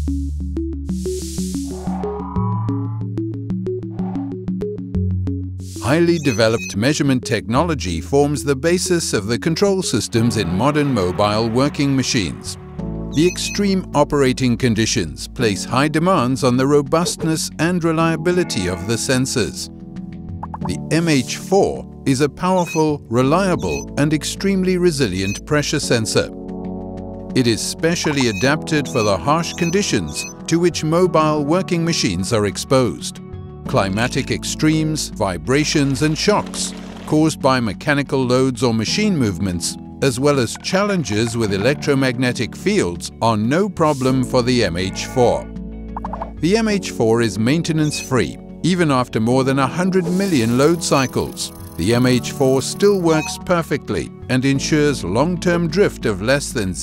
Highly developed measurement technology forms the basis of the control systems in modern mobile working machines. The extreme operating conditions place high demands on the robustness and reliability of the sensors. The MH-4 is a powerful, reliable and extremely resilient pressure sensor. It is specially adapted for the harsh conditions to which mobile working machines are exposed. Climatic extremes, vibrations and shocks caused by mechanical loads or machine movements, as well as challenges with electromagnetic fields, are no problem for the MH-4. The MH-4 is maintenance-free, even after more than 100 million load cycles. The MH-4 still works perfectly and ensures long-term drift of less than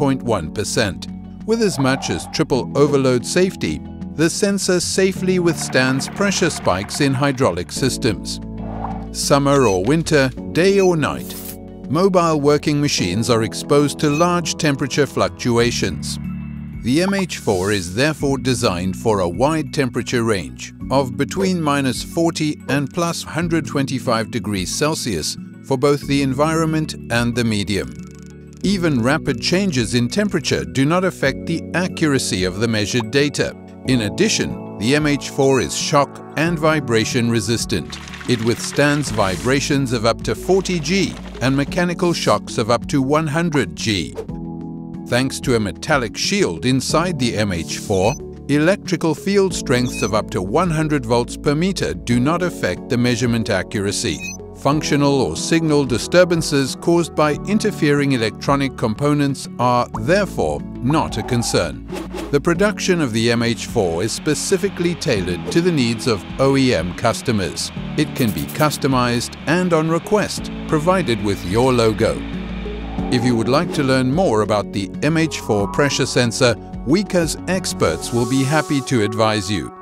0.1%. With as much as triple overload safety, the sensor safely withstands pressure spikes in hydraulic systems. Summer or winter, day or night, mobile working machines are exposed to large temperature fluctuations. The MH-4 is therefore designed for a wide temperature range of between -40 and +125 degrees Celsius for both the environment and the medium. Even rapid changes in temperature do not affect the accuracy of the measured data. In addition, the MH-4 is shock and vibration resistant. It withstands vibrations of up to 40 G and mechanical shocks of up to 100 G. Thanks to a metallic shield inside the MH-4, electrical field strengths of up to 100 volts per meter do not affect the measurement accuracy. Functional or signal disturbances caused by interfering electronic components are therefore not a concern. The production of the MH-4 is specifically tailored to the needs of OEM customers. It can be customized and on request, provided with your logo. If you would like to learn more about the MH-4 pressure sensor, WIKA's experts will be happy to advise you.